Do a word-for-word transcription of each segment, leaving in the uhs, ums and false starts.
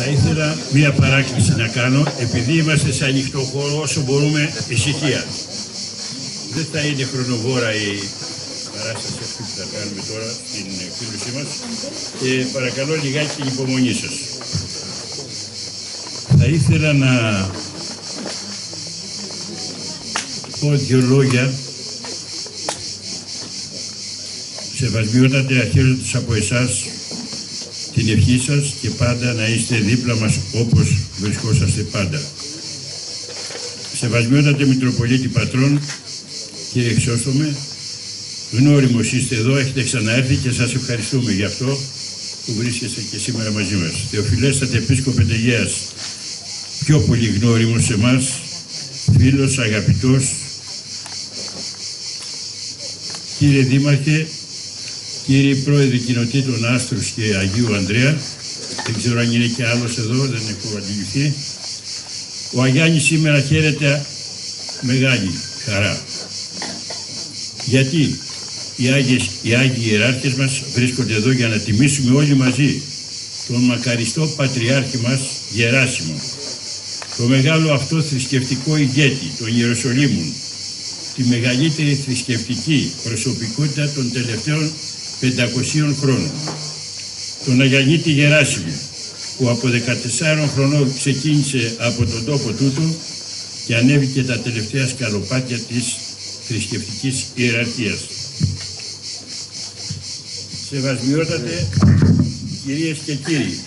Θα ήθελα μία παράκληση να κάνω, επειδή είμαστε σε ανοιχτό χώρο όσο μπορούμε ησυχία. Δεν θα είναι χρονοβόρα η παράσταση αυτή που θα κάνουμε τώρα στην εκδήλωσή μας και παρακαλώ λιγάκι την υπομονή σας. Θα ήθελα να πω δύο λόγια σεβασμιότατε, αρχίζοντας από εσάς την ευχή σας και πάντα να είστε δίπλα μας όπως βρισκόσαστε πάντα. Σεβασμιότατε Μητροπολίτη Πατρών, κύριε Χρυσόστομε, γνώριμος είστε εδώ, έχετε ξαναέρθει και σας ευχαριστούμε γι' αυτό που βρίσκεστε και σήμερα μαζί μας. Θεοφιλέστατε Επίσκοπε Τεγέας, πιο πολύ γνώριμος σε εμάς, φίλος, αγαπητός, κύριε Δήμαρχε, κύριοι Πρόεδροι Κοινοτήτων Άστρους και Αγίου Ανδρέα, δεν ξέρω αν είναι και άλλος εδώ, δεν έχω αντιληφθεί. Ο Αγιάννης σήμερα χαίρεται μεγάλη χαρά. Γιατί οι Άγιες, οι Άγιοι Ιεράρχες μας βρίσκονται εδώ για να τιμήσουμε όλοι μαζί τον μακαριστό Πατριάρχη μας Γεράσιμο, το μεγάλο αυτό θρησκευτικό ηγέτη των Ιεροσολύμων, τη μεγαλύτερη θρησκευτική προσωπικότητα των τελευταίων πεντακοσίων χρόνων. Τον Αγιαννίτη Γεράσιμο, που από δεκατεσσάρων χρονών ξεκίνησε από τον τόπο τούτο και ανέβηκε τα τελευταία σκαλοπάτια της θρησκευτικής ιεραρχίας. Σεβασμιότατε, κυρίες και κύριοι,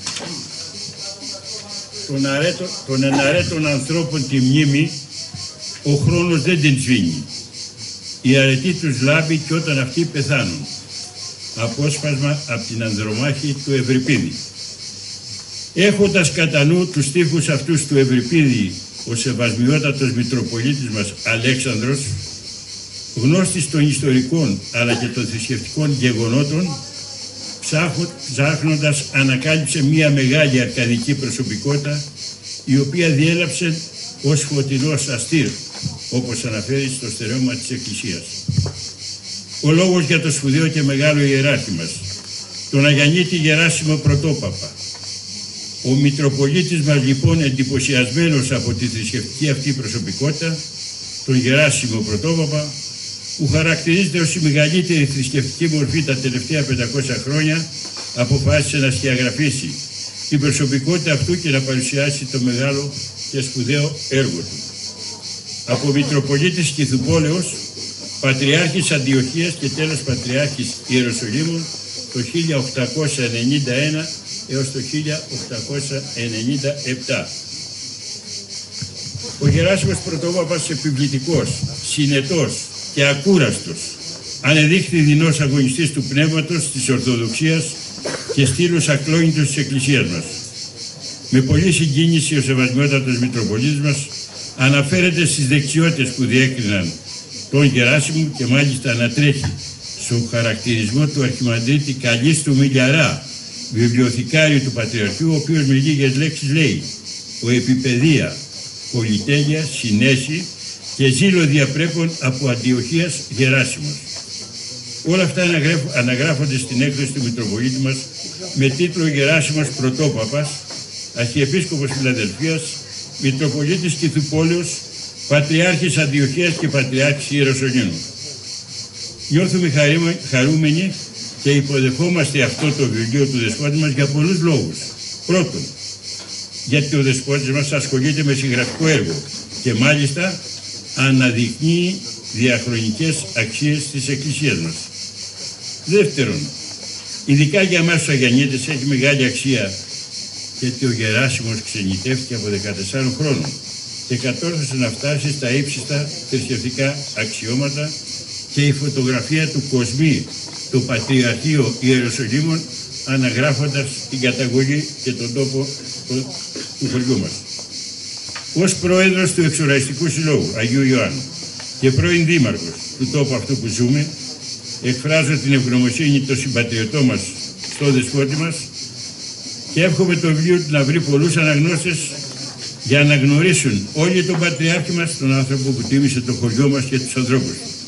των, αρέτο, των εναρέτων ανθρώπων τη μνήμη ο χρόνος δεν την σβήνει. Η αρετή τους λάμπει και όταν αυτοί πεθάνουν. Απόσπασμα από την Ανδρομάχη του Ευρυπίδη. Έχοντας κατά νου τους στίχους αυτούς του Ευρυπίδη, ο σεβασμιότατος Μητροπολίτης μας Αλέξανδρος, γνώστης των ιστορικών αλλά και των θρησκευτικών γεγονότων, ψάχνοντας ανακάλυψε μία μεγάλη αρκαδική προσωπικότητα, η οποία διέλαψε ως φωτεινός αστήρ, όπως αναφέρει στο στερέωμα της Εκκλησίας. Ο λόγος για το σπουδαίο και μεγάλο ιεράρχη μας, τον Αγιαννίτη Γεράσιμο Πρωτόπαπα. Ο Μητροπολίτης μας λοιπόν, εντυπωσιασμένος από τη θρησκευτική αυτή προσωπικότητα, τον Γεράσιμο Πρωτόπαπα, που χαρακτηρίζεται ως η μεγαλύτερη θρησκευτική μορφή τα τελευταία πεντακόσια χρόνια, αποφάσισε να σκιαγραφίσει την προσωπικότητα αυτού και να παρουσιάσει το μεγάλο και σπουδαίο έργο του. Από Μητροπολίτης Κιθουπόλεως, Πατριάρχης Αντιοχίας και τέλος Πατριάρχης Ιεροσολύμων το χίλια οκτακόσια ενενήντα ένα έως το χίλια οκτακόσια ενενήντα επτά. Ο Γεράσιμος Πρωτόπαπας επιβλητικός, συνετός και ακούραστος, ανεδείχθη δεινός αγωνιστής του πνεύματος, της Ορθοδοξίας και στήλος ακλόνητος της Εκκλησίας μας. Με πολλή συγκίνηση ο σεβασμιότατος Μητροπολίτης μας αναφέρεται στις δεξιότητες που διέκριναν τον Γεράσιμο και μάλιστα ανατρέχει στον χαρακτηρισμό του Αρχιμανδρίτη Καλλίστου Μιλιαρά, βιβλιοθηκάριου του Πατριαρχείου, ο οποίος με λίγες λέξεις λέει «Ο επιπαιδεία, πολυτέλεια, συνέση και ζήλο διαπρέπων από Αντιοχίας Γεράσιμος». Όλα αυτά αναγράφονται στην έκδοση του Μητροπολίτη μας με τίτλο «Γεράσιμος Πρωτόπαπας, Αρχιεπίσκοπος Φιλαδελφίας, Μητροπολίτης Κιθουπόλεως, Πατριάρχης Αντιοχίας και Πατριάρχης Ιεροσολύμων». Νιώθουμε χαρούμενοι και υποδεχόμαστε αυτό το βιβλίο του Δεσπότη μας για πολλούς λόγους. Πρώτον, γιατί ο Δεσπότης μας ασχολείται με συγγραφικό έργο και μάλιστα αναδεικνύει διαχρονικές αξίες της Εκκλησίας μας. Δεύτερον, ειδικά για εμάς τους Αγιαννίτες έχει μεγάλη αξία γιατί ο Γεράσιμος ξενιτεύτηκε από δεκατεσσάρων χρόνων και κατόρθωσε να φτάσει στα ύψιστα θρησκευτικά αξιώματα και η φωτογραφία του Κοσμή, το Πατριαρχείο Ιεροσολύμων, αναγράφοντας την καταγωγή και τον τόπο του χωριού μας. Ως πρόεδρος του Εξοραϊστικού Συλλόγου Αγίου Ιωάννου και πρώην δήμαρχος του τόπου αυτού που ζούμε, εκφράζω την ευγνωμοσύνη των συμπατριωτών μας στο Δεσπότη μας και εύχομαι το βιβλίο του να βρει πολλούς αναγνώστες για να γνωρίσουν όλοι τον Πατριάρχη μας, τον άνθρωπο που τίμησε το χωριό μας και τους ανθρώπους.